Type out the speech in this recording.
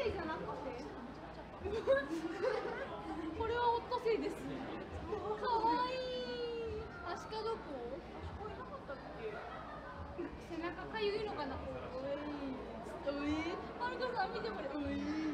いじゃなくてこれはオットセイです。かわいい。アシカどこ？アシカいなかったっけ？背中かゆいのかな。おい。はるかさん見てこれ。おい。